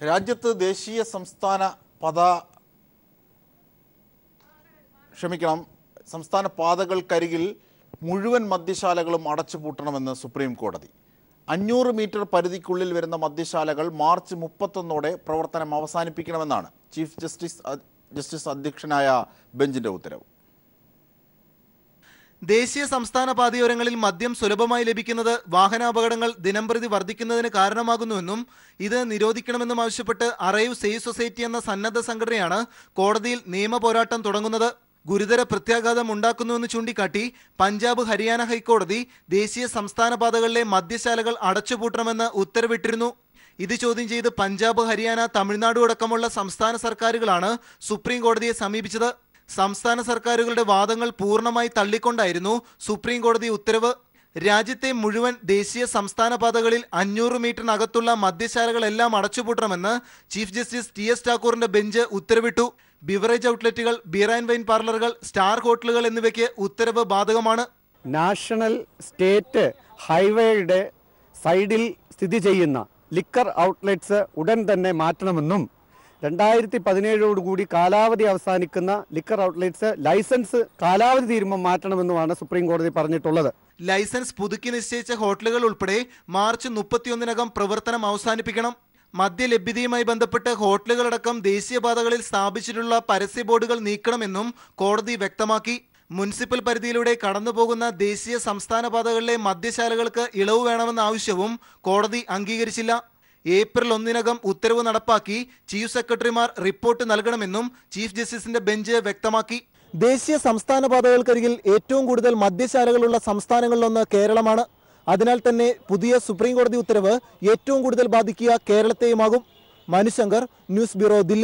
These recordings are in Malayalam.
രാജ്യത്ത് ദേശീയ സംസ്ഥാന സംസ്ഥാന പാതകൾക്കരികിൽ മുഴുവൻ മദ്യശാലകളും അടച്ചുപൂട്ടണമെന്ന് സുപ്രീം കോടതി. 500 മീറ്റർ പരിധിക്കുള്ളിൽ വരുന്ന മദ്യശാലകൾ മാർച്ച് 31 പ്രവർത്തനം അവസാനിപ്പിക്കണമെന്നാണ് ചീഫ് ജസ്റ്റിസ് അധ്യക്ഷനായ ബെഞ്ചിന്റെ ഉത്തരവ്. ദേശീയ സംസ്ഥാന പാതയോരങ്ങളിൽ മദ്യം സുലഭമായി ലഭിക്കുന്നത് വാഹനാപകടങ്ങൾ ദിനംപ്രതി വർദ്ധിക്കുന്നതിന് കാരണമാകുന്നുവെന്നും ഇത് നിരോധിക്കണമെന്നും ആവശ്യപ്പെട്ട് അറൈവ് സേവ് സൊസൈറ്റി എന്ന സന്നദ്ധ സംഘടനയാണ് കോടതിയിൽ നിയമ പോരാട്ടം തുടങ്ങുന്നത്. ഗുരുതര പ്രത്യാഘാതം ഉണ്ടാക്കുന്നുവെന്ന് ചൂണ്ടിക്കാട്ടി പഞ്ചാബ് ഹരിയാന ഹൈക്കോടതി ദേശീയ സംസ്ഥാന പാതകളിലെ മദ്യശാലകൾ അടച്ചുപൂട്ടണമെന്ന് ഉത്തരവിട്ടിരുന്നു. ഇത് ചോദ്യം ചെയ്ത് പഞ്ചാബ് ഹരിയാന തമിഴ്നാട് അടക്കമുള്ള സംസ്ഥാന സർക്കാരുകളാണ് സുപ്രീം കോടതിയെ സമീപിച്ചത്. സംസ്ഥാന സർക്കാരുകളുടെ വാദങ്ങൾ പൂർണ്ണമായി തള്ളിക്കൊണ്ടായിരുന്നു സുപ്രീം കോടതി ഉത്തരവ്. രാജ്യത്തെ മുഴുവൻ ദേശീയ സംസ്ഥാന പാതകളിൽ 500 മീറ്ററിനകത്തുള്ള മദ്യശാലകളെല്ലാം അടച്ചുപൂട്ടണമെന്ന് ചീഫ് ജസ്റ്റിസ് TS ഠാക്കൂറിന്റെ ബെഞ്ച് ഉത്തരവിട്ടു. ബിവറേജ് ഔട്ട്ലെറ്റുകൾ, ബിയർ ആൻഡ് വൈൻ പാർലറുകൾ, സ്റ്റാർ ഹോട്ടലുകൾ എന്നിവയ്ക്ക് ഉത്തരവ് ബാധകമാണ്. നാഷണൽ സ്റ്റേറ്റ് ഹൈവേയുടെ സൈഡിൽ സ്ഥിതി ചെയ്യുന്ന ലിക്കർ ഔട്ട്ലെറ്റ്സ് ഉടൻ തന്നെ മാറ്റണമെന്നും 2017 കാലാവധി അവസാനിക്കുന്ന ലിക്കർ ഔട്ട്ലെറ്റ്സ് ലൈസൻസ് കാലാവധി തീരുമാനം മാറ്റണമെന്നുമാണ് സുപ്രീം കോടതി പറഞ്ഞിട്ടുള്ളത്. ലൈസൻസ് പുതുക്കി നിശ്ചയിച്ച ഹോട്ടലുകൾ ഉൾപ്പെടെ മാർച്ച് 31 പ്രവർത്തനം അവസാനിപ്പിക്കണം. മദ്യലഭ്യതയുമായി ബന്ധപ്പെട്ട് ഹോട്ടലുകളടക്കം ദേശീയപാതകളിൽ സ്ഥാപിച്ചിട്ടുള്ള പരസ്യ ബോർഡുകൾ നീക്കണമെന്നും കോടതി വ്യക്തമാക്കി. മുനിസിപ്പൽ പരിധിയിലൂടെ കടന്നുപോകുന്ന ദേശീയ സംസ്ഥാന പാതകളിലെ മദ്യശാലകൾക്ക് ഇളവ് വേണമെന്ന ആവശ്യവും കോടതി അംഗീകരിച്ചില്ല. ഏപ്രിൽ 1 ഉത്തരവ് നടപ്പാക്കി ചീഫ് സെക്രട്ടറിമാർ റിപ്പോർട്ട് നൽകണമെന്നും ചീഫ് ജസ്റ്റിസിന്റെ ബെഞ്ച് വ്യക്തമാക്കി. ദേശീയ സംസ്ഥാന പാതകൾക്കരികിൽ ഏറ്റവും കൂടുതൽ മദ്യശാലകളുള്ള സംസ്ഥാനങ്ങളിലൊന്ന് കേരളമാണ്. അതിനാൽ തന്നെ പുതിയ സുപ്രീം കോടതി ഉത്തരവ് ഏറ്റവും കൂടുതൽ ബാധിക്കുക കേരളത്തെയുമാകും. Manushankar, news bureau, Delhi.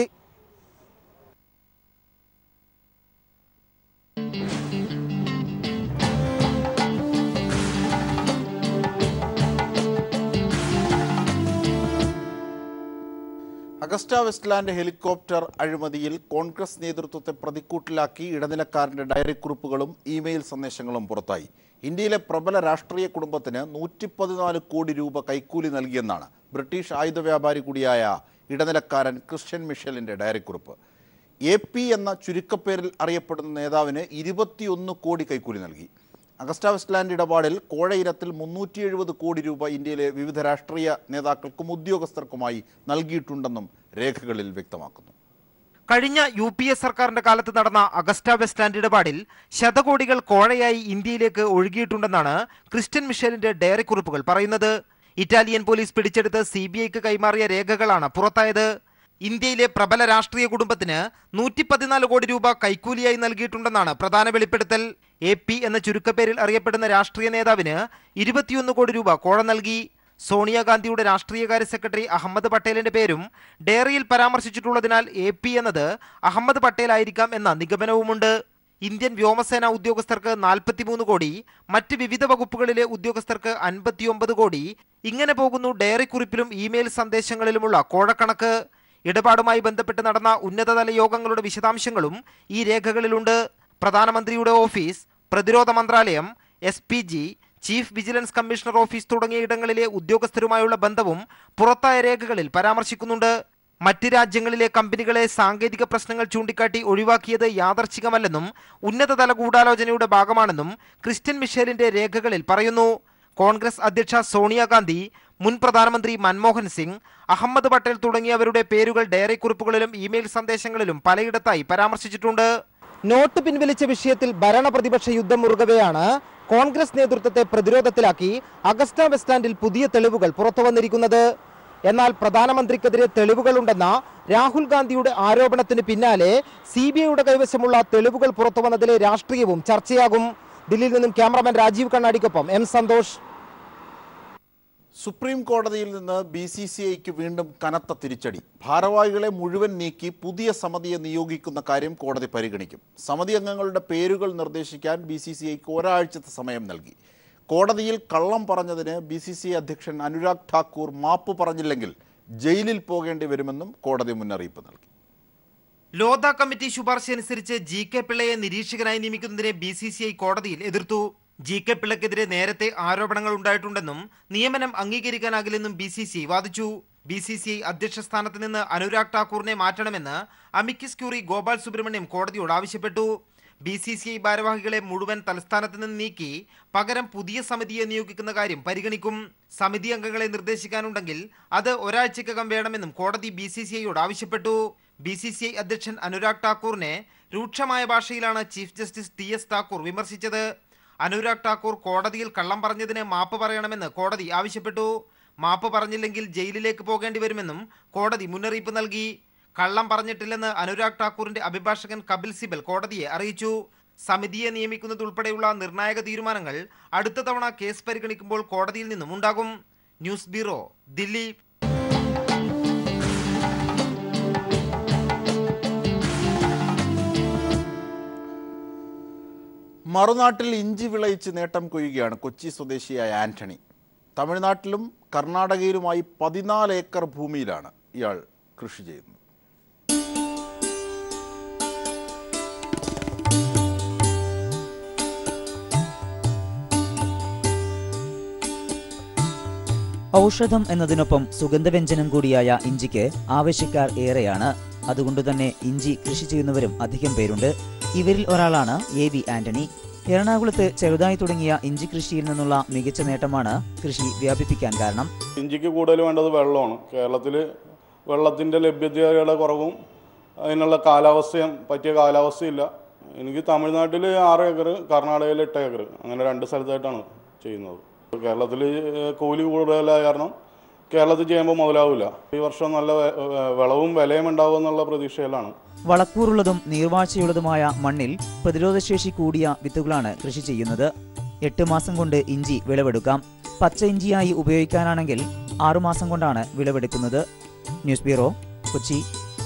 Agusta Westland helicopter അഴിമതിയിൽ കോൺഗ്രസ് നേതൃത്വത്തെ പ്രതിക്കൂട്ടിലാക്കി ഇടനിലക്കാരന്റെ ഡയറി കുറിപ്പുകളും ഇമെയിൽ സന്ദേശങ്ങളും പുറത്തായി. ഇന്ത്യയിലെ പ്രബല രാഷ്ട്രീയ കുടുംബത്തിന് 114 കോടി രൂപ കൈക്കൂലി നൽകിയെന്നാണ് ബ്രിട്ടീഷ് ആയുധ വ്യാപാരി കൂടിയായ ഇടനിലക്കാരൻ ക്രിസ്ത്യൻ മിഷേലിന്റെ ഡയറി കുറിപ്പ്. AP എന്ന ചുരുക്കപ്പേരിൽ അറിയപ്പെടുന്ന നേതാവിന് 21 കോടി കൈക്കൂലി നൽകി. അഗസ്റ്റ വെസ്റ്റ്ലാൻഡ് ഇടപാടിൽ കോഴ ഇനത്തിൽ 370 കോടി രൂപ ഇന്ത്യയിലെ വിവിധ രാഷ്ട്രീയ നേതാക്കൾക്കും ഉദ്യോഗസ്ഥർക്കുമായി നൽകിയിട്ടുണ്ടെന്നും രേഖകളിൽ വ്യക്തമാക്കുന്നു. കഴിഞ്ഞ UPA സർക്കാരിന്റെ കാലത്ത് നടന്ന അഗസ്റ്റ വെസ്റ്റ്ലാൻഡ് ഇടപാടിൽ ശതകോടികൾ കോഴയായി ഇന്ത്യയിലേക്ക് ഒഴുകിയിട്ടുണ്ടെന്നാണ് ക്രിസ്ത്യൻ മിഷേലിന്റെ ഡയറി കുറിപ്പുകൾ പറയുന്നത്. ഇറ്റാലിയൻ പോലീസ് പിടിച്ചെടുത്ത് CBIക്ക് കൈമാറിയ രേഖകളാണ് പുറത്തായത്. ഇന്ത്യയിലെ പ്രബല രാഷ്ട്രീയ കുടുംബത്തിന് 114 കോടി രൂപ കൈക്കൂലിയായി നൽകിയിട്ടുണ്ടെന്നാണ് പ്രധാന വെളിപ്പെടുത്തൽ. AP എന്ന ചുരുക്കപ്പേരിൽ അറിയപ്പെടുന്ന രാഷ്ട്രീയ നേതാവിന് 21 കോടി രൂപ കോഴ നൽകി. സോണിയാഗാന്ധിയുടെ രാഷ്ട്രീയകാര്യ സെക്രട്ടറി അഹമ്മദ് പട്ടേലിന്റെ പേരും ഡയറിയിൽ പരാമർശിച്ചിട്ടുള്ളതിനാൽ AP എന്നത് അഹമ്മദ് പട്ടേൽ ആയിരിക്കാം എന്ന നിഗമനവുമുണ്ട്. ഇന്ത്യൻ വ്യോമസേന ഉദ്യോഗസ്ഥർക്ക് 43 കോടി, മറ്റ് വിവിധ വകുപ്പുകളിലെ ഉദ്യോഗസ്ഥർക്ക് 59 കോടി. ഇങ്ങനെ പോകുന്നു ഡയറി കുറിപ്പിലും ഇമെയിൽ സന്ദേശങ്ങളിലുമുള്ള കോഴക്കണക്ക്. ഇടപാടുമായി ബന്ധപ്പെട്ട് നടന്ന ഉന്നതതല യോഗങ്ങളുടെ വിശദാംശങ്ങളും ഈ രേഖകളിലുണ്ട്. പ്രധാനമന്ത്രിയുടെ ഓഫീസ്, പ്രതിരോധ മന്ത്രാലയം, SPG, chief vigilance commissioner office തുടങ്ങിയ ഇടങ്ങളിലെ ഉദ്യോഗസ്ഥരുമായുള്ള ബന്ധവും പുറത്തായ രേഖകളിൽ പരാമർശിക്കുന്നുണ്ട്. മറ്റ് രാജ്യങ്ങളിലെ കമ്പനികളെ സാങ്കേതിക പ്രശ്നങ്ങൾ ചൂണ്ടിക്കാട്ടി ഒഴിവാക്കിയത് യാദർച്ഛികമല്ലെന്നും ഉന്നതതല ഗൂഢാലോചനയുടെ ഭാഗമാണെന്നും ക്രിസ്ത്യൻ മിഷേലിന്റെ രേഖകളിൽ പറയുന്നു. കോൺഗ്രസ് അധ്യക്ഷ സോണിയാഗാന്ധി, മുൻ പ്രധാനമന്ത്രി മൻമോഹൻ സിംഗ്, അഹമ്മദ് പട്ടേൽ തുടങ്ങിയവരുടെ പേരുകൾ ഡയറി കുറിപ്പുകളിലും ഇമെയിൽ സന്ദേശങ്ങളിലും പലയിടത്തായി പരാമർശിച്ചിട്ടുണ്ട്. നോട്ട് പിൻവലിച്ച വിഷയത്തിൽ ഭരണ പ്രതിപക്ഷ യുദ്ധം മുറുകവെയാണ് കോൺഗ്രസ് നേതൃത്വത്തെ പ്രതിരോധത്തിലാക്കി അഗസ്റ്റ വെസ്റ്റ്ലാൻഡിൽ പുതിയ തെളിവുകൾ പുറത്തു വന്നിരിക്കുന്നത്. എന്നാൽ പ്രധാനമന്ത്രിക്കെതിരെ തെളിവുകളുണ്ടെന്ന രാഹുൽ ഗാന്ധിയുടെ ആരോപണത്തിന് പിന്നാലെ CBIയുടെ കൈവശമുള്ള തെളിവുകൾ പുറത്തു വന്നതിലെ രാഷ്ട്രീയവും ചർച്ചയാകും. ദില്ലിയിൽ നിന്നും ക്യാമറാമാൻ രാജീവ് കണ്ണാടിക്കൊപ്പം M സന്തോഷ്. സുപ്രീം കോടതിയിൽ നിന്ന് BCCIക്ക് വീണ്ടും കനത്ത തിരിച്ചടി. ഭാരവാഹികളെ മുഴുവൻ നീക്കി പുതിയ സമിതിയെ നിയോഗിക്കുന്ന കാര്യം കോടതി പരിഗണിക്കും. സമിതി അംഗങ്ങളുടെ പേരുകൾ നിർദ്ദേശിക്കാൻ BCCIക്ക് ഒരാഴ്ചത്തെ സമയം നൽകി. കോടതിയിൽ കള്ളം പറഞ്ഞതിന് BCCI അധ്യക്ഷൻ അനുരാഗ് ഠാക്കൂർ മാപ്പ് പറഞ്ഞില്ലെങ്കിൽ ജയിലിൽ പോകേണ്ടി വരുമെന്നും കോടതി മുന്നറിയിപ്പ് നൽകി. ലോധ കമ്മിറ്റി ശുപാർശ അനുസരിച്ച് GK പിള്ളയെ നിരീക്ഷകനായി നിയമിക്കുന്നതിനെ BCCI കോടതിയിൽ എതിർത്തു. GK പിള്ളക്കെതിരെ നേരത്തെ ആരോപണങ്ങൾ ഉണ്ടായിട്ടുണ്ടെന്നും നിയമനം അംഗീകരിക്കാനാകില്ലെന്നും BCCI വാദിച്ചു. BCCI അധ്യക്ഷ സ്ഥാനത്ത് നിന്ന് അനുരാഗ് ഠാക്കൂറിനെ മാറ്റണമെന്ന് അമിക്കസ് ക്യൂറി ഗോപാൽ സുബ്രഹ്മണ്യം കോടതിയോട് ആവശ്യപ്പെട്ടു. BCCI ഭാരവാഹികളെ മുഴുവൻ തലസ്ഥാനത്ത് നിന്ന് നീക്കി പകരം പുതിയ സമിതിയെ നിയോഗിക്കുന്ന കാര്യം പരിഗണിക്കും. സമിതി അംഗങ്ങളെ നിർദ്ദേശിക്കാനുണ്ടെങ്കിൽ അത് ഒരാഴ്ചക്കകം വേണമെന്നും കോടതി BCCIയോട് ആവശ്യപ്പെട്ടു. BCCI അധ്യക്ഷൻ അനുരാഗ് ഠാക്കൂറിനെ രൂക്ഷമായ ഭാഷയിലാണ് ചീഫ് ജസ്റ്റിസ് TS താക്കൂർ വിമർശിച്ചത്. അനുരാഗ് ഠാക്കൂർ കോടതിയിൽ കള്ളം പറഞ്ഞതിന് മാപ്പ് പറയണമെന്ന് കോടതി ആവശ്യപ്പെട്ടു. മാപ്പ് പറഞ്ഞില്ലെങ്കിൽ ജയിലിലേക്ക് പോകേണ്ടി വരുമെന്നും കോടതി മുന്നറിയിപ്പ് നൽകി. കള്ളം പറഞ്ഞിട്ടില്ലെന്ന് അനുരാഗ് ഠാക്കൂറിന്റെ അഭിഭാഷകൻ കപിൽ സിബൽ കോടതിയെ അറിയിച്ചു. സമിതിയെ നിയമിക്കുന്നതുൾപ്പെടെയുള്ള നിർണായക തീരുമാനങ്ങൾ അടുത്ത തവണ കേസ് പരിഗണിക്കുമ്പോൾ കോടതിയിൽ നിന്നും ഉണ്ടാകും. News bureau, Delhi. മറുനാട്ടിൽ ഇഞ്ചി വിളയിച്ച് നേട്ടം കൊയ്യുകയാണ് കൊച്ചി സ്വദേശിയായ ആന്റണി. തമിഴ്നാട്ടിലും കർണാടകയിലുമായി 14 ഏക്കർ ഭൂമിയിലാണ് ഇയാൾ കൃഷി ചെയ്യുന്നത്. ഔഷധം എന്നതിനൊപ്പം സുഗന്ധവ്യഞ്ജനം കൂടിയായ ഇഞ്ചിക്ക് ആവശ്യക്കാർ ഏറെയാണ്. അതുകൊണ്ടുതന്നെ ഇഞ്ചി കൃഷി ചെയ്യുന്നവരും അധികം പേരുണ്ട്. ഇവരിൽ ഒരാളാണ് AV ആന്റണി. എറണാകുളത്ത് ചെറുതായി തുടങ്ങിയ ഇഞ്ചി കൃഷിയിൽ നിന്നുള്ള മികച്ച നേട്ടമാണ് കൃഷി വ്യാപിപ്പിക്കാൻ കാരണം. ഇഞ്ചിക്ക് കൂടുതൽ വേണ്ടത് വെള്ളമാണ്. കേരളത്തിൽ വെള്ളത്തിൻ്റെ ലഭ്യതയുടെ കുറവും അതിനുള്ള കാലാവസ്ഥയും പറ്റിയ കാലാവസ്ഥയില്ല. എനിക്ക് തമിഴ്നാട്ടിൽ 6 ഏക്കർ, കർണാടകയിൽ 8 ഏക്കർ, അങ്ങനെ 2 സ്ഥലത്തായിട്ടാണ് ചെയ്യുന്നത്. കേരളത്തിൽ കൂലി കൂടുതലായ കാരണം കേരളത്തിൽ ചെയ്യുമ്പോൾ മുതലാവില്ല. ഈ വർഷം നല്ല വിളവും വിലയും ഉണ്ടാവും എന്നുള്ള പ്രതീക്ഷയിലാണ്. വളക്കൂറുള്ളതും നീർവാഴ്ചയുള്ളതുമായ മണ്ണിൽ പ്രതിരോധശേഷി കൂടിയ വിത്തുകളാണ് കൃഷി ചെയ്യുന്നത്. 8 മാസം കൊണ്ട് ഇഞ്ചി വിളവെടുക്കാം. പച്ച ഇഞ്ചിയായി ഉപയോഗിക്കാനാണെങ്കിൽ 6 മാസം കൊണ്ടാണ് വിളവെടുക്കുന്നത്. News bureau, Kochi.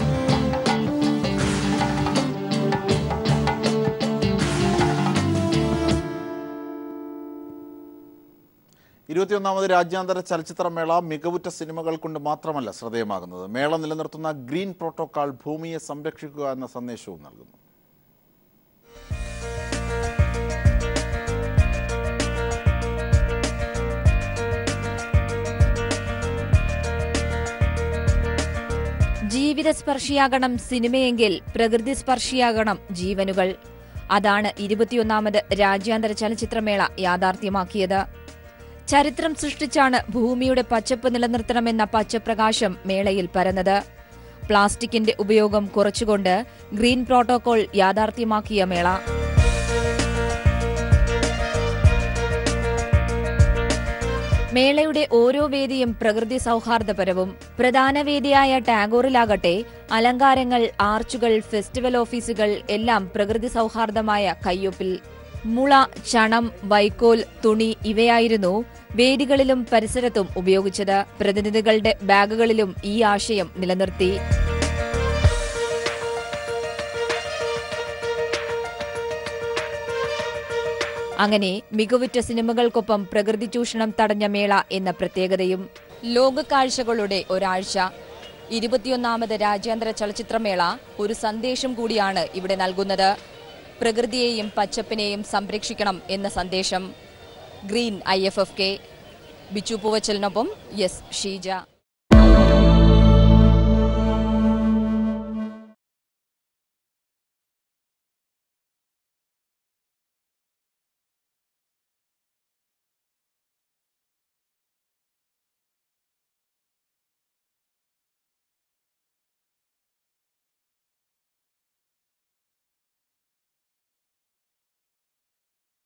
21ാമത് രാജ്യാന്തര ചലച്ചിത്രമേള മികവുറ്റ സിനിമകൾ കൊണ്ട് മാത്രമല്ല ശ്രദ്ധേയമാകുന്നത്. മേള നിലനിർത്തുന്ന ഗ്രീൻ പ്രോട്ടോക്കോൾ ഭൂമിയെ സംരക്ഷിക്കുക എന്ന സന്ദേശവും നൽകുന്നു. ജീവിതസ്പർശിയാകണം സിനിമയെങ്കിൽ പ്രകൃതി സ്പർശിയാകണം ജീവനുകൾ. അതാണ് 21ാമത് രാജ്യാന്തര ചലച്ചിത്രമേള യാഥാർത്ഥ്യമാക്കിയത്. ചരിത്രം സൃഷ്ടിച്ചാണ് ഭൂമിയുടെ പച്ചപ്പ് നിലനിർത്തണമെന്ന പച്ചപ്രകാശം മേളയിൽ പരന്നത്. പ്ലാസ്റ്റിക്കിന്റെ ഉപയോഗം കുറച്ചുകൊണ്ട് ഗ്രീൻ പ്രോട്ടോകോൾ യാഥാർത്ഥ്യമാക്കിയ മേള. മേളയുടെ ഓരോ വേദിയും പ്രകൃതി സൗഹാർദ്ദപരവും. പ്രധാന വേദിയായ ടാഗോറിലാകട്ടെ അലങ്കാരങ്ങൾ, ആർച്ചുകൾ, ഫെസ്റ്റിവൽ ഓഫീസുകൾ എല്ലാം പ്രകൃതി സൗഹാർദ്ദമായ കയ്യൊപ്പിൽ. മുള, ചണം, വൈക്കോൽ, തുണി ഇവയായിരുന്നു വേദികളിലും പരിസരത്തും ഉപയോഗിച്ചത്. പ്രതിനിധികളുടെ ബാഗുകളിലും ഈ ആശയം നിലനിർത്തി. അങ്ങനെ മികവുറ്റ സിനിമകൾക്കൊപ്പം പ്രകൃതി ചൂഷണം തടഞ്ഞ മേള എന്ന പ്രത്യേകതയും. ലോകക്കാഴ്ചകളുടെ ഒരാഴ്ച. 21ാമത് രാജ്യാന്തര ചലച്ചിത്രമേള ഒരു സന്ദേശം കൂടിയാണ് ഇവിടെ നൽകുന്നത്. പ്രകൃതിയെയും പച്ചപ്പിനെയും സംരക്ഷിക്കണം എന്ന സന്ദേശം. Green IFFK. ബിച്ചു പൂവച്ചലിനൊപ്പം യെസ് ഷീജ.